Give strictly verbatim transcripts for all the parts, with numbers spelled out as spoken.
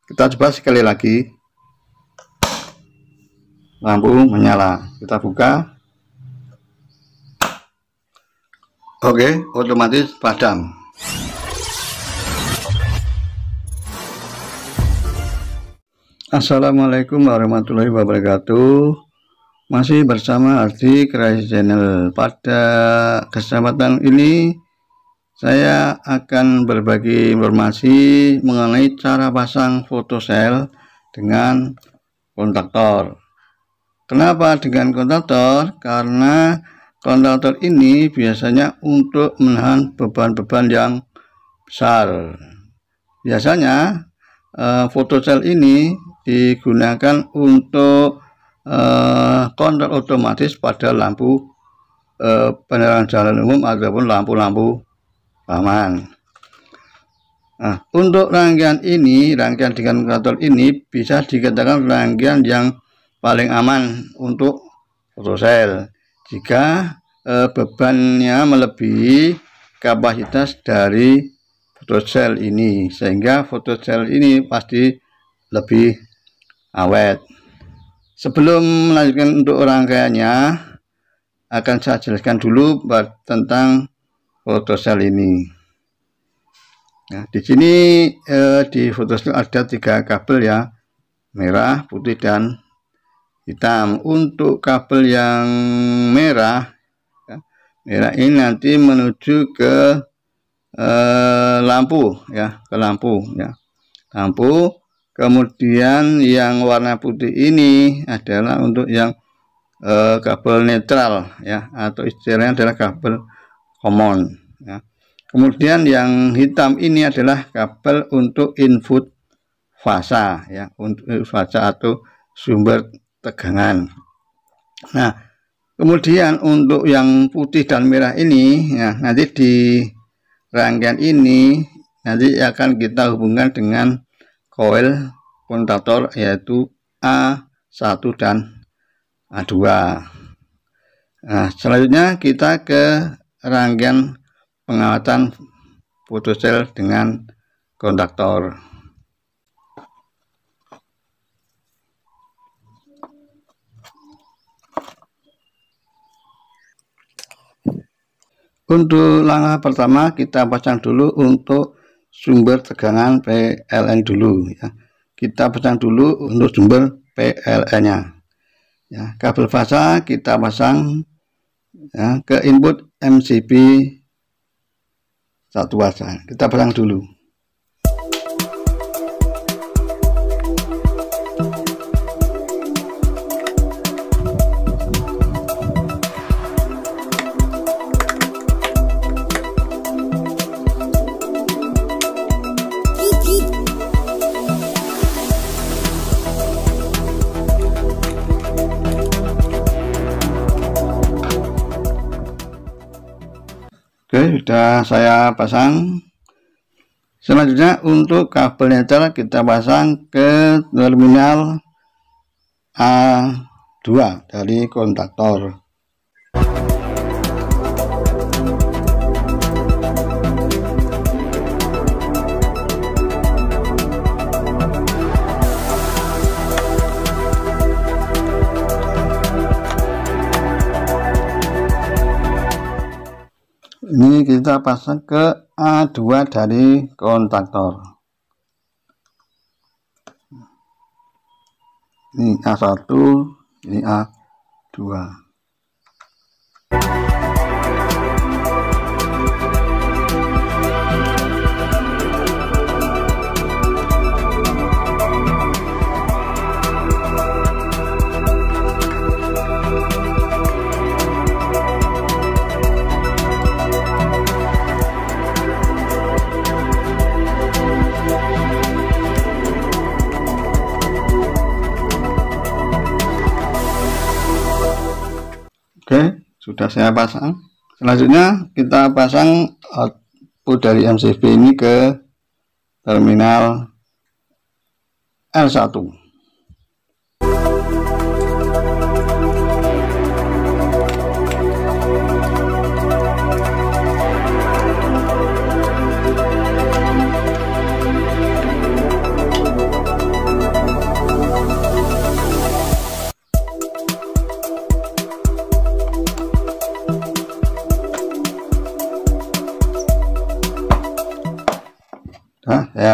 Kita coba sekali lagi. Lampu menyala, kita buka. Oke, otomatis padam. Assalamualaikum warahmatullahi wabarakatuh. Masih bersama Ardi Kreasi Channel. Pada kesempatan ini saya akan berbagi informasi mengenai cara pasang photocell dengan kontaktor. Kenapa dengan kontaktor? Karena kontaktor ini biasanya untuk menahan beban-beban yang besar. Biasanya eh, photocell ini digunakan untuk eh, kontrol otomatis pada lampu eh, penerangan jalan umum ataupun lampu-lampu aman. Nah, untuk rangkaian ini, rangkaian dengan kontaktor ini bisa dikatakan rangkaian yang paling aman untuk photocell jika eh, bebannya melebihi kapasitas dari photocell ini, sehingga photocell ini pasti lebih awet. Sebelum melanjutkan untuk rangkaiannya, akan saya jelaskan dulu tentang photocell ini. Nah, di sini eh, di photocell ada tiga kabel ya, merah, putih, dan hitam. Untuk kabel yang merah, ya, merah ini nanti menuju ke eh, lampu ya, ke lampu ya, lampu. Kemudian yang warna putih ini adalah untuk yang eh, kabel netral ya, atau istilahnya adalah kabel common ya. Kemudian yang hitam ini adalah kabel untuk input fasa ya, untuk fasa atau sumber tegangan. Nah, kemudian untuk yang putih dan merah ini ya, nanti di rangkaian ini nanti akan kita hubungkan dengan koil kontaktor, yaitu A satu dan A dua. Nah, selanjutnya kita ke rangkaian pengawatan photocell dengan kontaktor. Untuk langkah pertama kita pasang dulu untuk sumber tegangan P L N dulu ya. Kita pasang dulu untuk sumber P L N-nya. Ya, kabel fasa kita pasang ya, ke input M C B satu fasa. Kita pasang dulu. Oke, sudah saya pasang. Selanjutnya untuk kabel netral kita pasang ke terminal A dua dari kontaktor. Ini kita pasang ke A dua dari kontaktor. Ini A satu, ini A dua. Oke, sudah saya pasang. Selanjutnya kita pasang output dari M C B ini ke terminal L satu.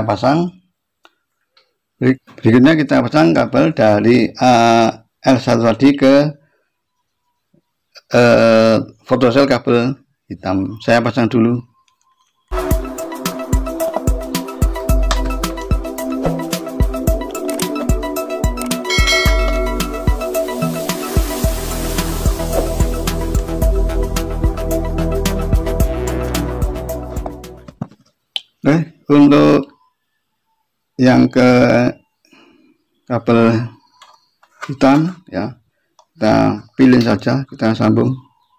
kita pasang. Berikutnya kita pasang kabel dari uh, L satu tadi ke uh, photocell kabel hitam. Saya pasang dulu. Oke, untuk yang ke kabel hitam ya, kita pilih saja, kita sambung.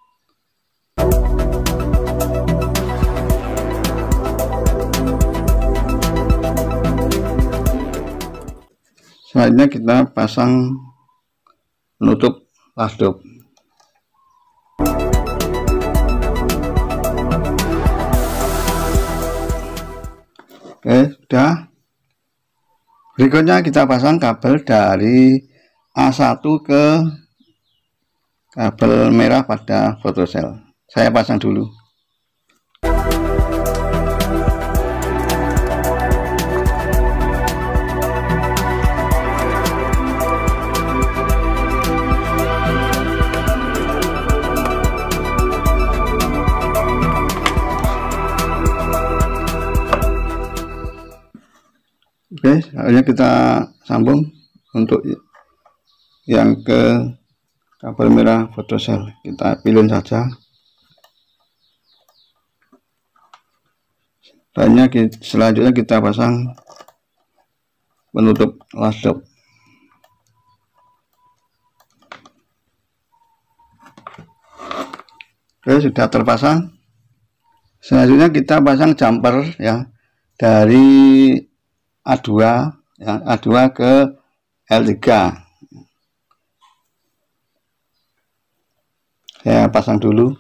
Selanjutnya kita pasang penutup lasdop. Oke, sudah. Berikutnya kita pasang kabel dari A satu ke kabel merah pada photocell. Saya pasang dulu. Oke, akhirnya kita sambung untuk yang ke kabel merah photocell. Kita pilih saja. Selanjutnya kita, selanjutnya kita pasang penutup lasdop. Oke, sudah terpasang. Selanjutnya kita pasang jumper ya dari A dua ya, A dua ke L tiga. Saya pasang dulu.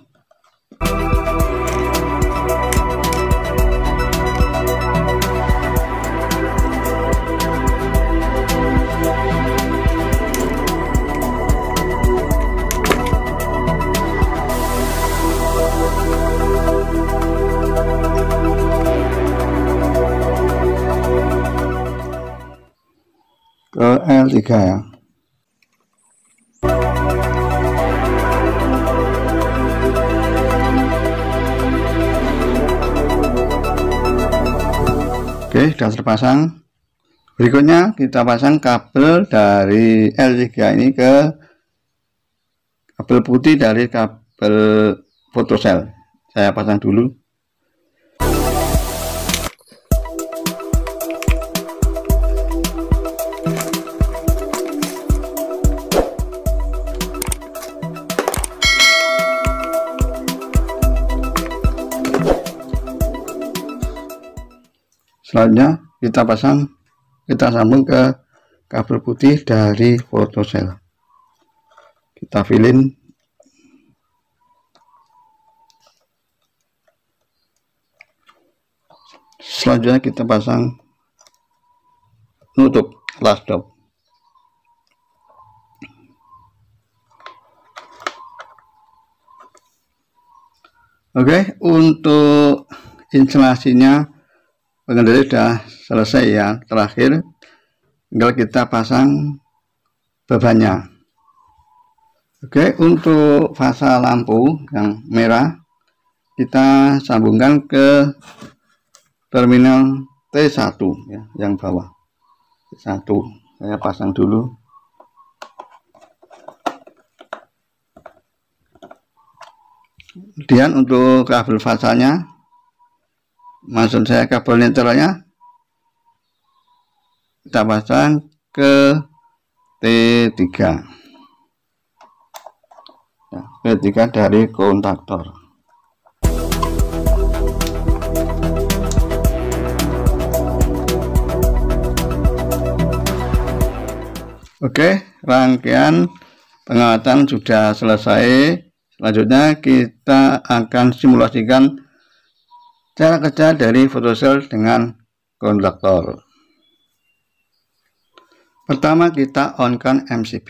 Ke L tiga ya. Oke, sudah terpasang. Berikutnya kita pasang kabel dari L tiga ini ke kabel putih dari kabel photocell. Saya pasang dulu. Selanjutnya kita pasang, kita sambung ke kabel putih dari photocell. Kita filin. Selanjutnya kita pasang nutup lasdop. Oke, untuk instalasinya pengendali sudah selesai ya. Terakhir tinggal kita pasang bebannya. Oke, untuk fasa lampu yang merah kita sambungkan ke terminal T satu ya, yang bawah. T satu saya pasang dulu. Kemudian untuk kabel fasanya, maksud saya kabel netralnya, kita pasang ke T tiga. Nah, T tiga dari kontaktor. Oke, rangkaian pengawatan sudah selesai. Selanjutnya kita akan simulasikan cara kerja dari photocell dengan konduktor. Pertama kita on-kan M C B.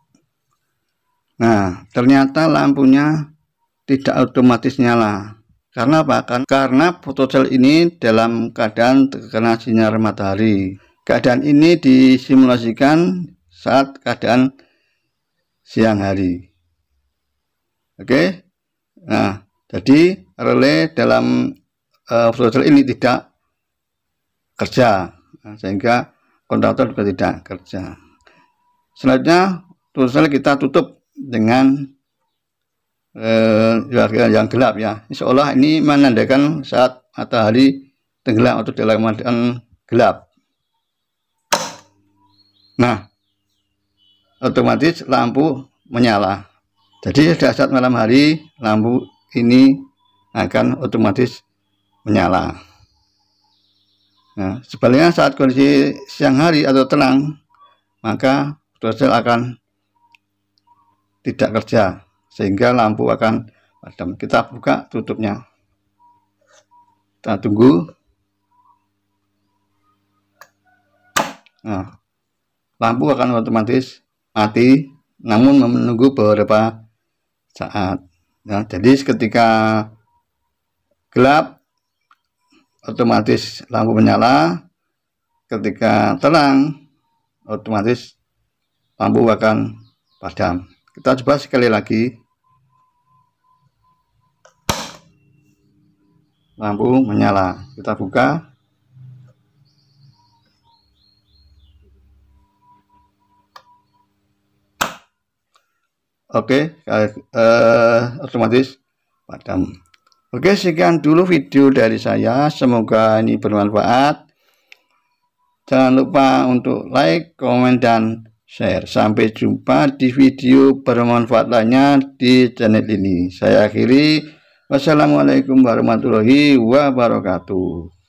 Nah, ternyata lampunya tidak otomatis nyala. Karena apa? Kan karena fotosel ini dalam keadaan terkena sinar matahari. Keadaan ini disimulasikan saat keadaan siang hari. Oke. Nah, jadi relay dalam uh, fotosel ini tidak kerja, nah, sehingga kontaktor juga tidak kerja. Selanjutnya fotosel kita tutup dengan eh, yang gelap ya. Seolah ini menandakan saat matahari tenggelam atau dalam keadaan gelap. Nah, otomatis lampu menyala. Jadi pada saat malam hari lampu ini akan otomatis menyala. Nah, sebaliknya saat kondisi siang hari atau terang, maka fotosel akan tidak kerja, sehingga lampu akan padam. Kita buka tutupnya, kita tunggu. Nah, lampu akan otomatis mati, namun menunggu beberapa saat. Nah, jadi ketika gelap otomatis lampu menyala, ketika terang otomatis lampu akan padam. Kita coba sekali lagi. Lampu menyala. Kita buka. Oke, eh, otomatis padam. Oke, sekian dulu video dari saya. Semoga ini bermanfaat. Jangan lupa untuk like, komen, dan share. Sampai jumpa di video bermanfaat lainnya di channel ini. Saya akhiri. Wassalamualaikum warahmatullahi wabarakatuh.